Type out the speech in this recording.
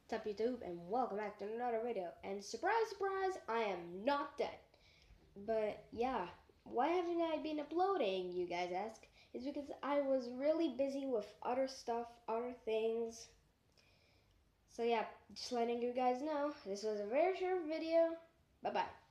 What's up YouTube, and welcome back to another video. And surprise, surprise, I am not dead. But yeah, why haven't I been uploading, you guys ask? It's because I was really busy with other stuff, other things. So yeah, just letting you guys know, this was a very short video. Bye-bye.